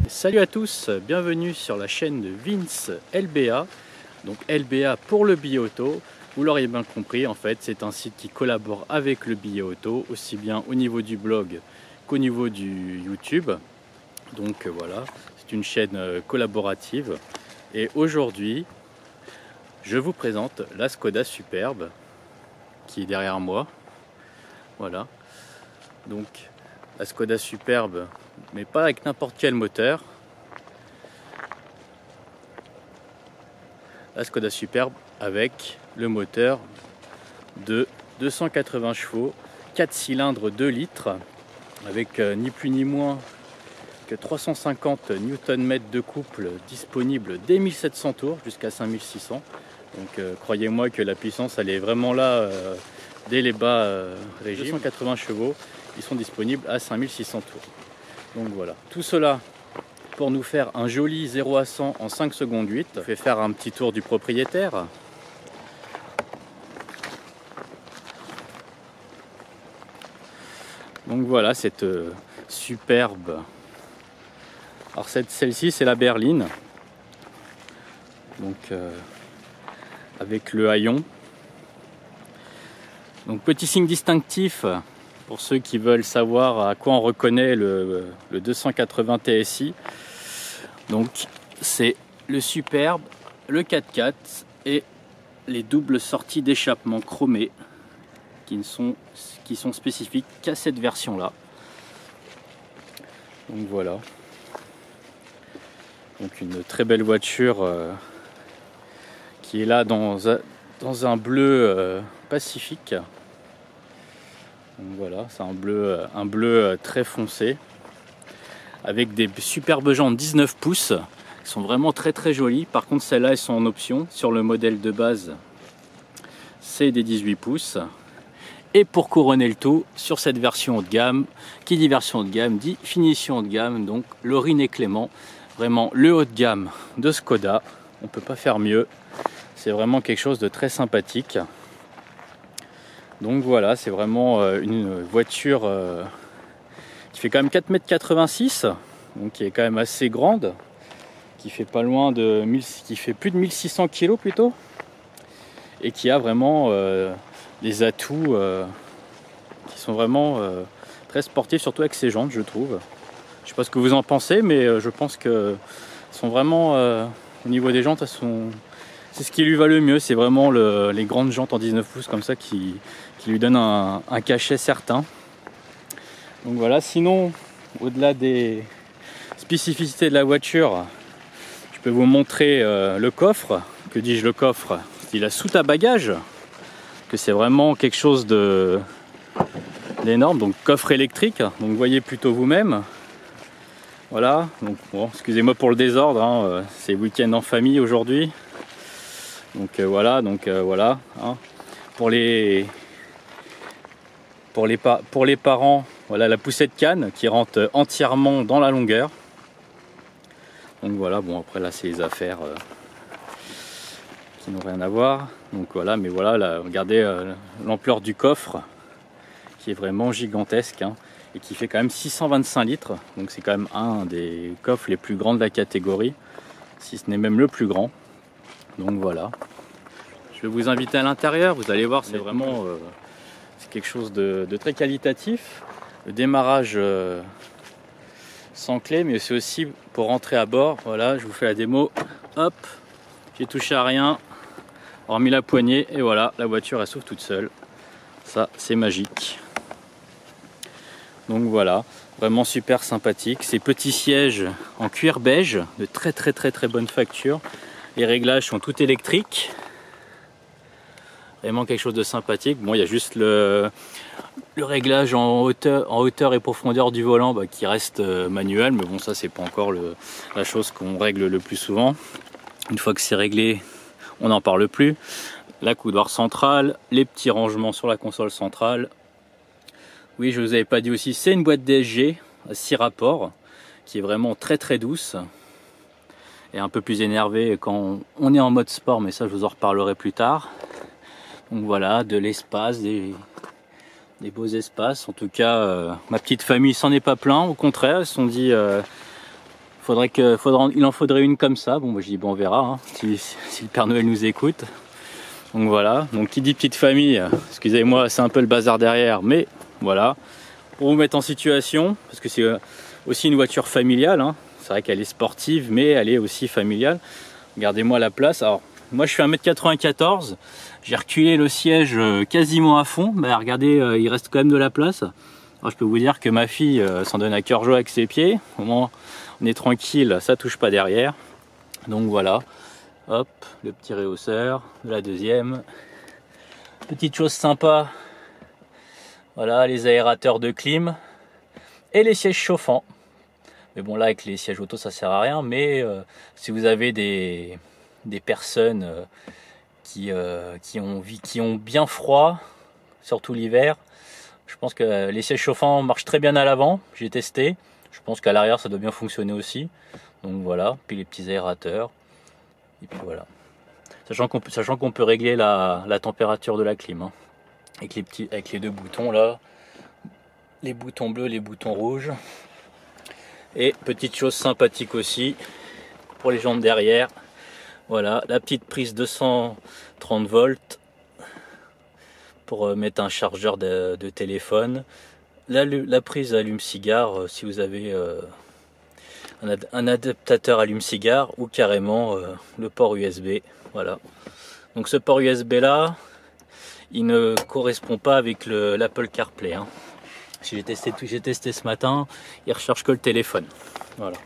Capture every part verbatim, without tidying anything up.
Salut à tous, bienvenue sur la chaîne de Vince L B A. Donc L B A pour le billet auto. Vous l'auriez bien compris, en fait, c'est un site qui collabore avec le billet auto, aussi bien au niveau du blog qu'au niveau du YouTube. Donc voilà, c'est une chaîne collaborative. Et aujourd'hui, je vous présente la Skoda Superbe qui est derrière moi. Voilà. Donc la Skoda Superbe, mais pas avec n'importe quel moteur. La Skoda Superbe avec le moteur de deux cent quatre-vingts chevaux, quatre cylindres deux litres, avec euh, ni plus ni moins que trois cent cinquante newton-mètres de couple disponible dès mille sept cents tours jusqu'à cinq mille six cents. Donc euh, croyez-moi que la puissance elle est vraiment là euh, dès les bas euh, régimes. deux cent quatre-vingts chevaux, ils sont disponibles à cinq mille six cents tours. Donc voilà, tout cela pour nous faire un joli zéro à cent en cinq secondes huit. Je vais faire un petit tour du propriétaire. Donc voilà cette euh, superbe. Alors cette, celle-ci c'est la berline. Donc euh, avec le haillon. Donc petit signe distinctif pour ceux qui veulent savoir à quoi on reconnaît le, le deux cent quatre-vingts T S I. Donc c'est le Superbe, le quatre-quatre et les doubles sorties d'échappement chromées qui ne sont, qui sont spécifiques qu'à cette version là. Donc voilà. Donc une très belle voiture euh, qui est là dans un, dans un bleu euh, pacifique. Donc voilà, c'est un bleu, un bleu très foncé avec des superbes jantes dix-neuf pouces qui sont vraiment très très jolies. Par contre celles-là elles sont en option. Sur le modèle de base c'est des dix-huit pouces. Et pour couronner le tout, sur cette version haut de gamme, qui dit version haut de gamme dit finition haut de gamme, donc Laurine et Clément, vraiment le haut de gamme de Skoda, on ne peut pas faire mieux, c'est vraiment quelque chose de très sympathique. Donc voilà, c'est vraiment une voiture qui fait quand même quatre mètres quatre-vingt-six, donc qui est quand même assez grande, qui fait pas loin de mille, qui fait plus de mille six cents kilos plutôt, et qui a vraiment euh, des atouts euh, qui sont vraiment euh, très sportifs, surtout avec ses jantes, je trouve. Je sais pas ce que vous en pensez, mais je pense que sont vraiment euh, au niveau des jantes, elles sont, c'est ce qui lui va le mieux. C'est vraiment le, les grandes jantes en dix-neuf pouces comme ça qui, qui lui donnent un, un cachet certain. Donc voilà. Sinon, au-delà des spécificités de la voiture, je peux vous montrer euh, le coffre. Que dis-je, le coffre? Il a soute à bagages. Que c'est vraiment quelque chose de d'énorme. Donc coffre électrique, donc vous voyez plutôt vous-même. Voilà, donc bon, excusez-moi pour le désordre, hein, c'est week-end en famille aujourd'hui. Donc euh, voilà, donc euh, voilà. Hein. Pour les pour les pa pour les parents, voilà la poussette canne qui rentre entièrement dans la longueur. Donc voilà, bon après là c'est les affaires euh, qui n'ont rien à voir. Donc voilà, mais voilà, là, regardez euh, l'ampleur du coffre qui est vraiment gigantesque, hein, et qui fait quand même six cent vingt-cinq litres. Donc c'est quand même un des coffres les plus grands de la catégorie, si ce n'est même le plus grand. Donc voilà. Je vais vous inviter à l'intérieur, vous allez voir, c'est vraiment euh, c'est quelque chose de, de très qualitatif. Le démarrage euh, sans clé, mais c'est aussi pour rentrer à bord. Voilà, je vous fais la démo. Hop, j'ai touché à rien, hormis la poignée, et voilà, la voiture elle s'ouvre toute seule. Ça, c'est magique. Donc voilà, vraiment super sympathique. Ces petits sièges en cuir beige, de très très très très bonne facture. Les réglages sont tout électriques. Vraiment quelque chose de sympathique. Bon, il y a juste le, le réglage en hauteur, en hauteur et profondeur du volant bah, qui reste euh, manuel, mais bon, ça c'est pas encore le, la chose qu'on règle le plus souvent. Une fois que c'est réglé, on n'en parle plus. La coudoir centrale, les petits rangements sur la console centrale. Oui, je vous avais pas dit aussi, c'est une boîte D S G à six rapports qui est vraiment très très douce et un peu plus énervée quand on est en mode sport, mais ça je vous en reparlerai plus tard. Donc voilà, de l'espace, des, des beaux espaces. En tout cas, euh, ma petite famille s'en est pas plaint. Au contraire, ils se sont dit, euh, faudrait que, faudra, il en faudrait une comme ça. Bon, moi je dis bon, on verra hein, si, si le Père Noël nous écoute. Donc voilà, donc qui dit petite famille, excusez-moi, c'est un peu le bazar derrière, mais voilà, pour vous mettre en situation, parce que c'est aussi une voiture familiale, hein. C'est vrai qu'elle est sportive, mais elle est aussi familiale. Regardez-moi la place. Alors, moi je suis un mètre quatre-vingt-quatorze, j'ai reculé le siège quasiment à fond, bah, regardez, il reste quand même de la place. Alors, je peux vous dire que ma fille s'en donne à cœur joie avec ses pieds, au moins on est tranquille, ça touche pas derrière. Donc voilà. Hop, le petit réhausseur de la deuxième. Petite chose sympa, voilà, les aérateurs de clim et les sièges chauffants. Mais bon, là avec les sièges auto ça sert à rien, mais euh, si vous avez des, des personnes euh, qui, euh, qui, ont, qui ont bien froid, surtout l'hiver, je pense que les sièges chauffants marchent très bien à l'avant, j'ai testé. Je pense qu'à l'arrière ça doit bien fonctionner aussi. Donc voilà, puis les petits aérateurs. Et puis voilà. Sachant qu'on peut, sachant qu'on peut régler la, la température de la clim. Hein. Avec, les petits, avec les deux boutons là. Les boutons bleus, les boutons rouges. Et petite chose sympathique aussi, pour les jantes derrière. Voilà, la petite prise deux cent trente volts. Pour mettre un chargeur de, de téléphone. La, la prise allume-cigare, euh, si vous avez... Euh, un adaptateur allume-cigare ou carrément euh, le port U S B. Voilà. Donc ce port U S B là, il ne correspond pas avec l'Apple CarPlay. Hein. J'ai testé, j'ai testé ce matin, il recharge que le téléphone. Voilà.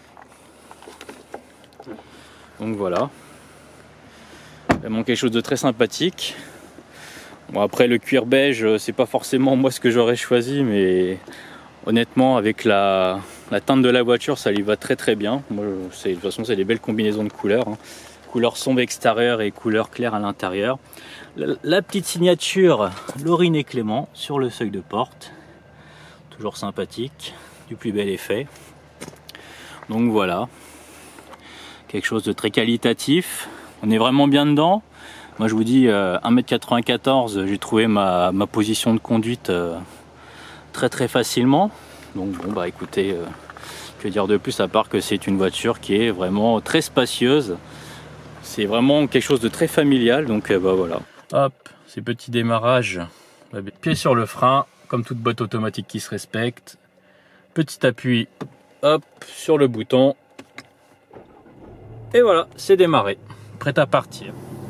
Donc voilà. Vraiment quelque chose de très sympathique. Bon après le cuir beige, c'est pas forcément moi ce que j'aurais choisi, mais honnêtement avec la La teinte de la voiture, ça lui va très très bien. Moi, de toute façon, c'est des belles combinaisons de couleurs. Hein. Couleur sombre extérieure et couleur claire à l'intérieur. La, la petite signature Laurine et Clément sur le seuil de porte. Toujours sympathique. Du plus bel effet. Donc voilà. Quelque chose de très qualitatif. On est vraiment bien dedans. Moi, je vous dis, euh, un mètre quatre-vingt-quatorze, j'ai trouvé ma, ma position de conduite euh, très très facilement. Donc bon bah écoutez, euh, que dire de plus à part que c'est une voiture qui est vraiment très spacieuse. C'est vraiment quelque chose de très familial, donc euh, bah voilà. Hop, ces petits démarrages, pied sur le frein, comme toute boîte automatique qui se respecte. Petit appui, hop, sur le bouton. Et voilà, c'est démarré, prêt à partir.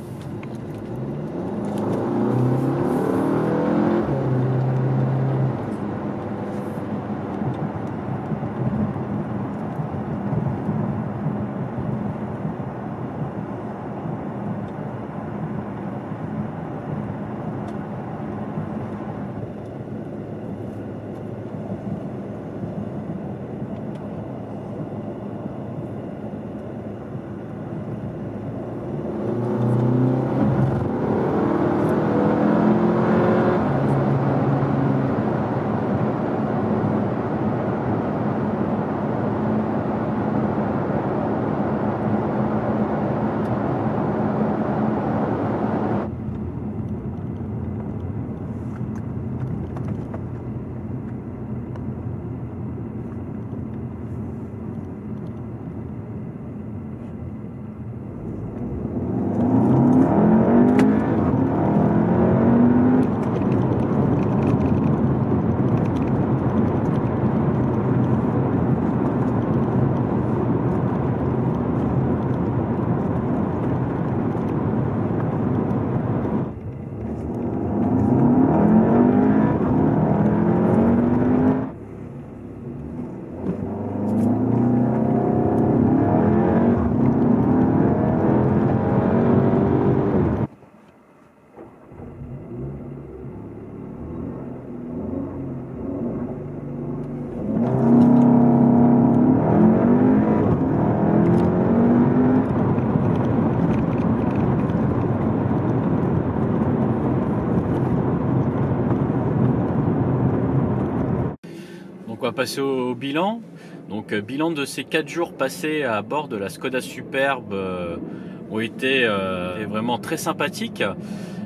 va passer au, au bilan. Donc euh, bilan de ces quatre jours passés à bord de la Skoda Superbe euh, ont été euh, vraiment très sympathiques.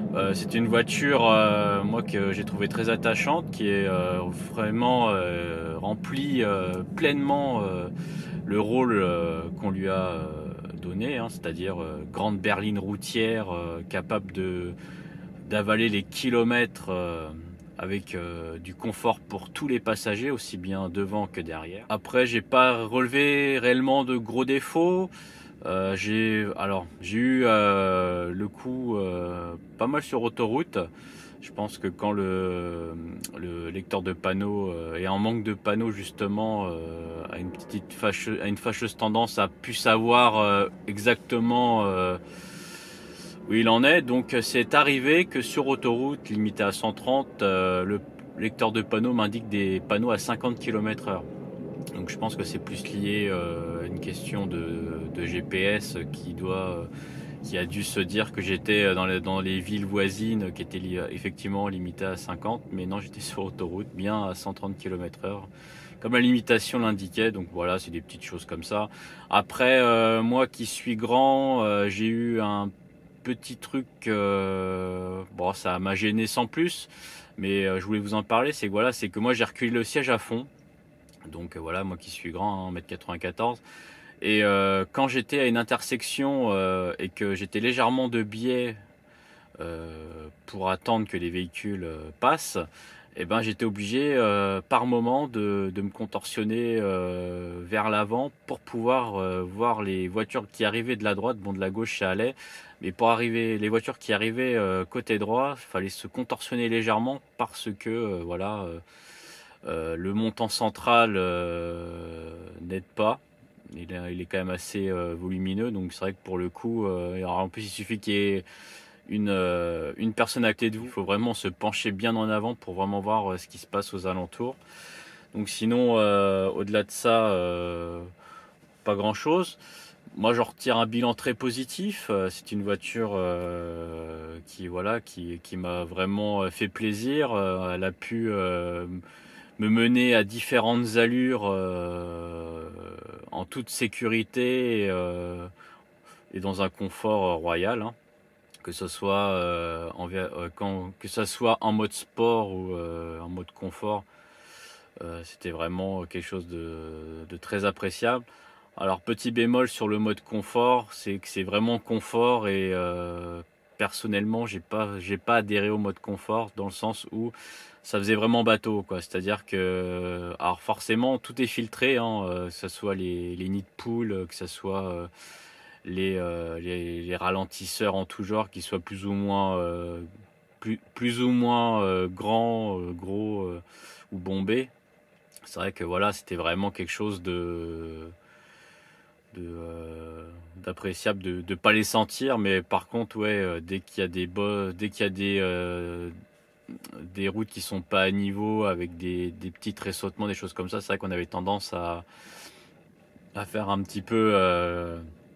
Euh, c'est une voiture, euh, moi, que j'ai trouvé très attachante, qui est euh, vraiment euh, remplie euh, pleinement euh, le rôle euh, qu'on lui a euh, donné, hein, c'est-à-dire euh, grande berline routière, euh, capable de d'avaler les kilomètres euh, avec euh, du confort pour tous les passagers, aussi bien devant que derrière. Après, j'ai pas relevé réellement de gros défauts. Euh, j'ai alors j'ai eu euh, le coup euh, pas mal sur autoroute. Je pense que quand le, le lecteur de panneaux euh, est en manque de panneaux justement, euh, a une petite fâcheuse, a une fâcheuse tendance à plus savoir euh, exactement euh, où il en est. Donc c'est arrivé que sur autoroute limitée à cent trente, euh, le lecteur de panneaux m'indique des panneaux à cinquante kilomètres heure. Donc je pense que c'est plus lié euh, à une question de, de G P S qui doit, qui a dû se dire que j'étais dans les, dans les villes voisines qui étaient li effectivement limitées à cinquante, mais non, j'étais sur autoroute bien à cent trente kilomètres heure comme la limitation l'indiquait. Donc voilà, c'est des petites choses comme ça. Après, euh, moi qui suis grand, euh, j'ai eu un petit truc, euh, bon, ça m'a gêné sans plus, mais euh, je voulais vous en parler. C'est que voilà, c'est que moi j'ai reculé le siège à fond. Donc euh, voilà, moi qui suis grand, hein, un mètre quatre-vingt-quatorze. Et euh, quand j'étais à une intersection euh, et que j'étais légèrement de biais euh, pour attendre que les véhicules euh, passent, eh ben, j'étais obligé euh, par moment de, de me contorsionner euh, vers l'avant pour pouvoir euh, voir les voitures qui arrivaient de la droite. Bon, de la gauche ça allait, mais pour arriver, les voitures qui arrivaient euh, côté droit, il fallait se contorsionner légèrement parce que euh, voilà, euh, euh, le montant central euh, n'aide pas. Il est, il est quand même assez euh, volumineux, donc c'est vrai que pour le coup, euh, en plus il suffit qu'il y ait une, euh, une personne à côté de vous. Il faut vraiment se pencher bien en avant pour vraiment voir euh, ce qui se passe aux alentours. Donc sinon, euh, au-delà de ça, euh, pas grand-chose. Moi, j'en retire un bilan très positif. Euh, c'est une voiture euh, qui, voilà, qui, qui m'a vraiment fait plaisir. Euh, elle a pu euh, me mener à différentes allures euh, en toute sécurité et, euh, et dans un confort royal, hein. Que ce soit euh, en, euh, quand, que ça soit en mode sport ou euh, en mode confort, euh, c'était vraiment quelque chose de, de très appréciable. Alors petit bémol sur le mode confort, c'est que c'est vraiment confort et euh, personnellement j'ai pas j'ai pas adhéré au mode confort dans le sens où ça faisait vraiment bateau, quoi. C'est-à-dire que alors forcément tout est filtré, hein, euh, que ce soit les, les nids de poules, que ce soit euh, les, euh, les, les ralentisseurs en tout genre, qui soient plus ou moins euh, plus, plus ou moins euh, grands, euh, gros euh, ou bombés. C'est vrai que voilà, c'était vraiment quelque chose de de euh, d'appréciable de ne pas les sentir, mais par contre ouais, euh, dès qu'il y a des bo dès qu'il y a des euh, des routes qui sont pas à niveau avec des, des petits tressautements, des choses comme ça, c'est vrai qu'on avait tendance à à faire un petit peu euh,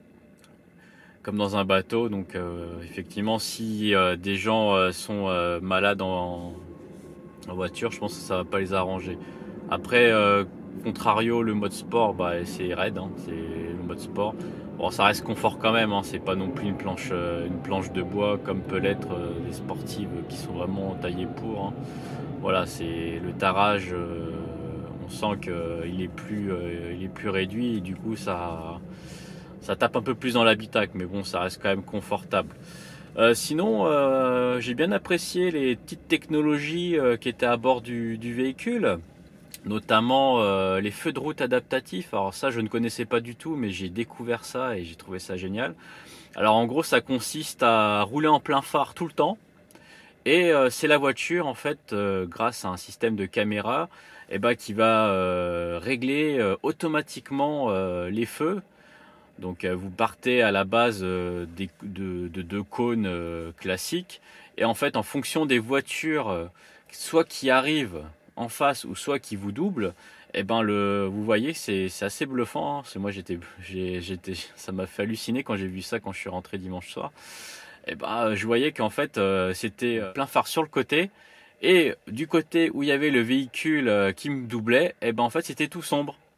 comme dans un bateau. Donc euh, effectivement, si euh, des gens euh, sont euh, malades en, en voiture, je pense que ça va pas les arranger. Après, euh, contrario, le mode sport, bah, c'est raide, hein, c'est le mode sport. Bon, ça reste confort quand même, hein, c'est pas non plus une planche, euh, une planche de bois comme peut l'être euh, les sportives qui sont vraiment taillées pour, hein. Voilà, c'est le tarage, euh, on sent qu'il est plus, euh, il est plus réduit et du coup ça, ça tape un peu plus dans l'habitacle, mais bon, ça reste quand même confortable. Euh, sinon, euh, j'ai bien apprécié les petites technologies euh, qui étaient à bord du, du véhicule, notamment euh, les feux de route adaptatifs. Alors ça, je ne connaissais pas du tout, mais j'ai découvert ça et j'ai trouvé ça génial. Alors en gros, ça consiste à rouler en plein phare tout le temps. Et euh, c'est la voiture, en fait, euh, grâce à un système de caméra, eh ben, qui va euh, régler euh, automatiquement euh, les feux. Donc euh, vous partez à la base euh, des, de, de deux cônes euh, classiques. Et en fait, en fonction des voitures, euh, soit qui arrivent en face ou soit qui vous doublent, eh ben le, vous voyez, c'est assez bluffant, hein. C'est moi, j'étais, j'étais, ça m'a fait halluciner quand j'ai vu ça quand je suis rentré dimanche soir. Et ben, je voyais qu'en fait, euh, c'était plein phare sur le côté. Et du côté où il y avait le véhicule euh, qui me doublait, et ben en fait, c'était tout sombre.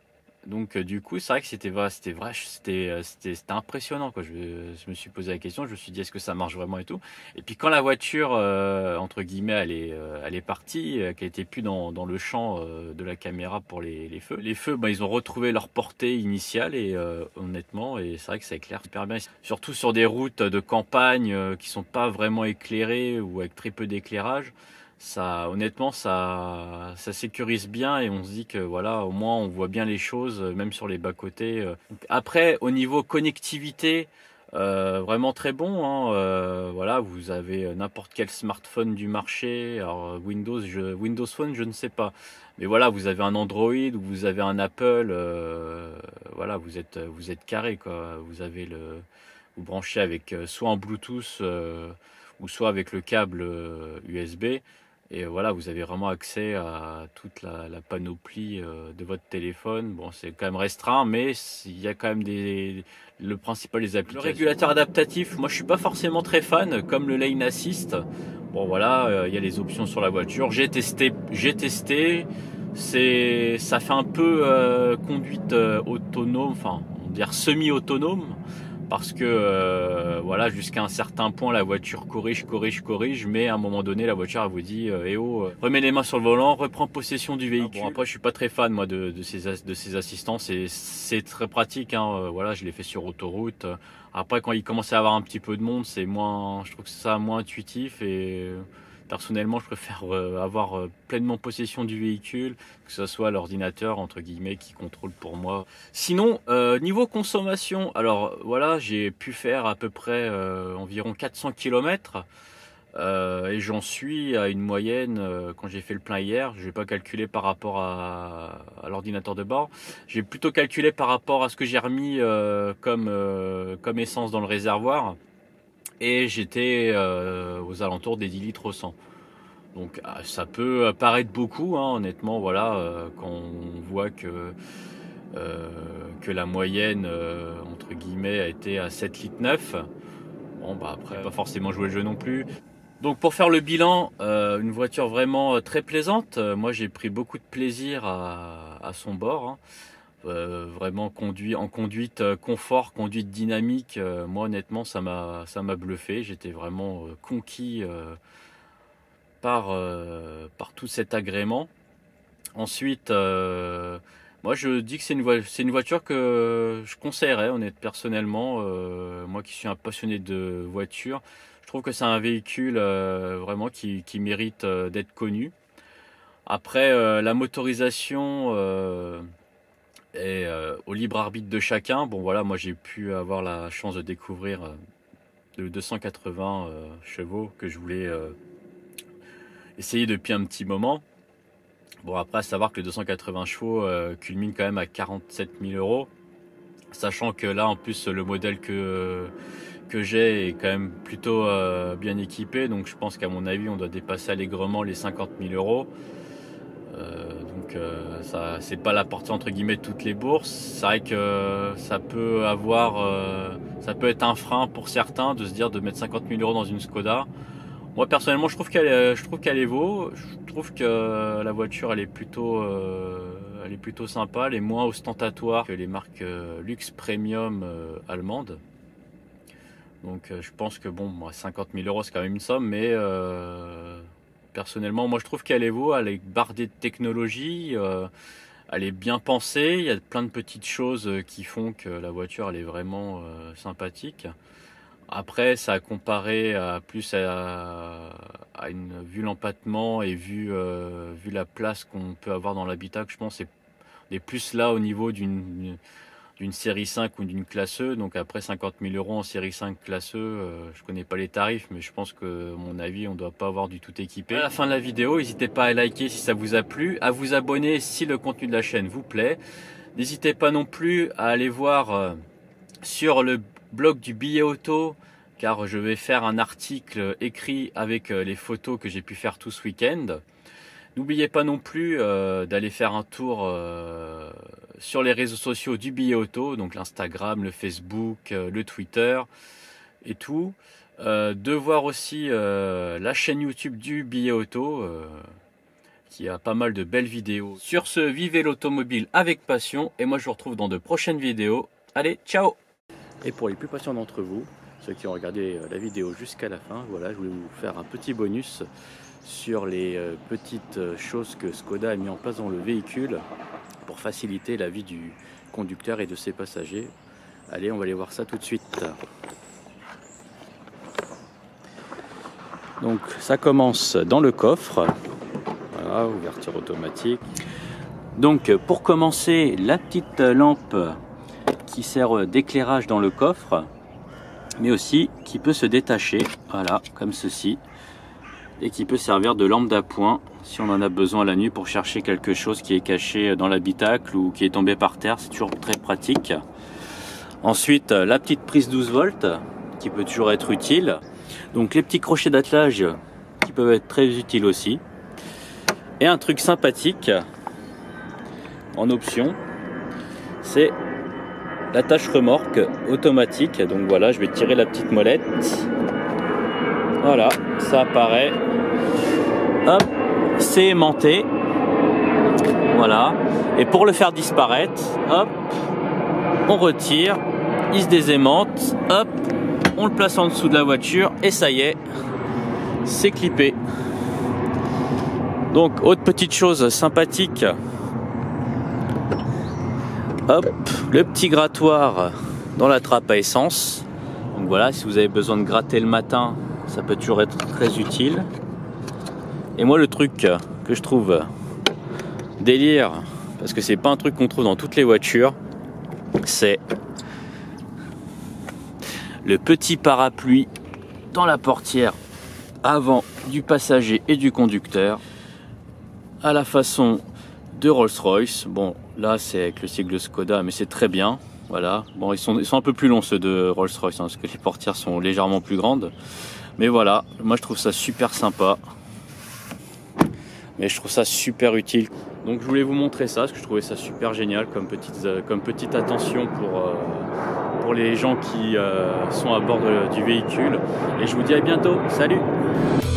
Donc euh, du coup, c'est vrai que c'était vrai, c'était vrai, c'était euh, c'était c'était impressionnant quoi. Je, je me suis posé la question, je me suis dit est-ce que ça marche vraiment et tout. Et puis quand la voiture euh, entre guillemets elle est euh, elle est partie, euh, qu'elle était plus dans dans le champ euh, de la caméra pour les les feux. Les feux, bah, ils ont retrouvé leur portée initiale et euh, honnêtement, et c'est vrai que ça éclaire super bien. Surtout sur des routes de campagne euh, qui sont pas vraiment éclairées ou avec très peu d'éclairage. Ça, honnêtement, ça, ça sécurise bien et on se dit que voilà, au moins on voit bien les choses, même sur les bas-côtés. Donc, après, au niveau connectivité, euh, vraiment très bon. Hein, euh, voilà, vous avez n'importe quel smartphone du marché. Alors Windows, je, Windows Phone, je ne sais pas, mais voilà, vous avez un Android ou vous avez un Apple. Euh, voilà, vous êtes, vous êtes carré quoi. Vous avez le, vous branchez avec soit en Bluetooth euh, ou soit avec le câble euh, U S B. Et voilà, vous avez vraiment accès à toute la, la panoplie euh, de votre téléphone. Bon, c'est quand même restreint, mais il y a quand même des, le principal des applications. Le régulateur adaptatif, moi je suis pas forcément très fan, comme le lane assist. Bon voilà, euh, il y a les options sur la voiture. J'ai testé, j'ai testé. C'est, ça fait un peu euh, conduite euh, autonome, enfin, on va dire semi-autonome. Parce que euh, voilà, jusqu'à un certain point, la voiture corrige, corrige, corrige, mais à un moment donné, la voiture elle vous dit euh, eh oh, euh, remets les mains sur le volant, reprends possession du véhicule. Ah bon, après, je suis pas très fan moi de, de ces de ces assistants, c'est c'est très pratique. Hein, euh, voilà, je l'ai fait sur autoroute. Après, quand il commence à y avoir un petit peu de monde, c'est moins, je trouve que ça moins intuitif et personnellement, je préfère euh, avoir euh, pleinement possession du véhicule, que ce soit l'ordinateur entre guillemets qui contrôle pour moi. Sinon, euh, niveau consommation, alors voilà, j'ai pu faire à peu près euh, environ quatre cents kilomètres euh, et j'en suis à une moyenne. Euh, quand j'ai fait le plein hier, je vais pas calculer par rapport à, à l'ordinateur de bord, j'ai plutôt calculé par rapport à ce que j'ai remis euh, comme euh, comme essence dans le réservoir. Et j'étais euh, aux alentours des dix litres au cent. Donc ça peut paraître beaucoup, hein, honnêtement, voilà, euh, quand on voit que, euh, que la moyenne, euh, entre guillemets, a été à sept litres neuf. Bon, bah après, pas forcément jouer le jeu non plus. Donc pour faire le bilan, euh, une voiture vraiment très plaisante. Moi j'ai pris beaucoup de plaisir à, à son bord. Hein. Euh, vraiment conduit en conduite euh, confort, conduite dynamique. Euh, moi honnêtement ça m'a ça m'a bluffé. J'étais vraiment euh, conquis euh, par euh, par tout cet agrément. Ensuite, euh, moi je dis que c'est une vo- c'est une voiture que je conseillerais honnêtement personnellement. Euh, moi qui suis un passionné de voiture, je trouve que c'est un véhicule euh, vraiment qui qui mérite euh, d'être connu. Après euh, la motorisation. Euh, et euh, au libre arbitre de chacun. Bon voilà, moi j'ai pu avoir la chance de découvrir euh, le deux cent quatre-vingts euh, chevaux que je voulais euh, essayer depuis un petit moment. Bon après à savoir que le deux cent quatre-vingts chevaux euh, culmine quand même à quarante-sept mille euros, sachant que là en plus le modèle que que j'ai est quand même plutôt euh, bien équipé, donc je pense qu'à mon avis on doit dépasser allègrement les cinquante mille euros. Euh, donc euh, ça c'est pas la portée entre guillemets de toutes les bourses. C'est vrai que ça peut avoir euh, ça peut être un frein pour certains de se dire de mettre cinquante mille euros dans une Skoda. Moi personnellement je trouve qu'elle je trouve qu'elle est vaut. Je trouve que la voiture elle est plutôt euh, elle est plutôt sympa, elle est moins ostentatoire que les marques euh, luxe premium euh, allemandes. Donc euh, je pense que bon moi, cinquante mille euros c'est quand même une somme, mais euh, personnellement, moi je trouve qu'elle est beau, elle est bardée de technologie, euh, elle est bien pensée, il y a plein de petites choses qui font que la voiture elle est vraiment euh, sympathique. Après, ça a comparé à plus à, à une vu l'empattement et vu euh, vu la place qu'on peut avoir dans l'habitacle, je pense on est plus là au niveau d'une d'une série cinq ou d'une classe E. Donc après cinquante mille euros en série cinq classe E, euh, je connais pas les tarifs, mais je pense que à mon avis on doit pas avoir du tout équipé. À la fin de la vidéo, n'hésitez pas à liker si ça vous a plu, à vous abonner si le contenu de la chaîne vous plaît. N'hésitez pas non plus à aller voir euh, sur le blog du billet auto, car je vais faire un article écrit avec euh, les photos que j'ai pu faire tout ce week-end. N'oubliez pas non plus euh, d'aller faire un tour euh, sur les réseaux sociaux du billet auto, donc l'Instagram, le Facebook, euh, le Twitter et tout. Euh, de voir aussi euh, la chaîne YouTube du billet auto, euh, qui a pas mal de belles vidéos. Sur ce, vivez l'automobile avec passion et moi je vous retrouve dans de prochaines vidéos. Allez, ciao! Et pour les plus patients d'entre vous, ceux qui ont regardé la vidéo jusqu'à la fin, voilà, je voulais vous faire un petit bonus sur les petites choses que Skoda a mis en place dans le véhicule pour faciliter la vie du conducteur et de ses passagers. Allez, on va aller voir ça tout de suite. Donc ça commence dans le coffre. Voilà, ouverture automatique. Donc pour commencer, la petite lampe qui sert d'éclairage dans le coffre, mais aussi qui peut se détacher, voilà, comme ceci, et qui peut servir de lampe d'appoint si on en a besoin la nuit pour chercher quelque chose qui est caché dans l'habitacle ou qui est tombé par terre. C'est toujours très pratique. Ensuite, la petite prise douze volts qui peut toujours être utile. Donc les petits crochets d'attelage qui peuvent être très utiles aussi. Et un truc sympathique en option, c'est l'attache remorque automatique. Donc voilà, je vais tirer la petite molette. Voilà, ça apparaît. Hop, c'est aimanté. Voilà. Et pour le faire disparaître, hop, on retire, il se désaimante, hop, on le place en dessous de la voiture et ça y est, c'est clippé. Donc autre petite chose sympathique, hop, le petit grattoir dans la trappe à essence. Donc voilà, si vous avez besoin de gratter le matin, ça peut toujours être très utile. Et moi le truc que je trouve délire, parce que c'est pas un truc qu'on trouve dans toutes les voitures, c'est le petit parapluie dans la portière avant du passager et du conducteur à la façon de Rolls-Royce. Bon, là c'est avec le sigle Skoda, mais c'est très bien. Voilà. Bon, ils sont, ils sont un peu plus longs ceux de Rolls-Royce, hein, parce que les portières sont légèrement plus grandes. Mais voilà, moi je trouve ça super sympa. Mais je trouve ça super utile. Donc je voulais vous montrer ça, parce que je trouvais ça super génial comme petite, comme petite attention pour... Euh, pour les gens qui euh, sont à bord de, du véhicule. Et je vous dis à bientôt. Salut!